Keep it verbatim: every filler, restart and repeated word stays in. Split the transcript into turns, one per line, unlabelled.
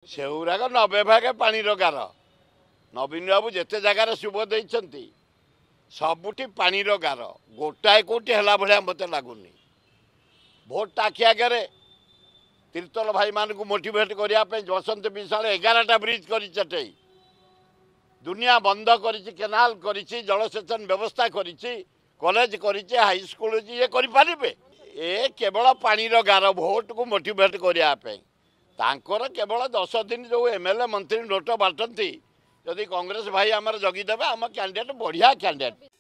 सेଗୁରାକ नबे भागे पानीर गार नवीन बाबू जिते जगार शुभ देइछंती सबुठी पानीर गार गोटाए कोटी हला भलिया मते लागुनी भोट टाकी आगे तीर्तल भाई मान को मोटिवेट करने बसंत विशाल एगारटा ब्रिज कर चटई दुनिया बंद करिछि केनाल करिछि जलसेचन व्यवस्था करिछि कॉलेज करिछि हाई स्कूल ये करिपारिबे ए केवल पानीर गार भोट को मोटिवेट करने तांकर केवल दस दिन जो एमएलए मंत्री नोट बांटती जदि कांग्रेस भाई आमर जगिदेवे आम कैंडिडेट बढ़िया कैंडिडेट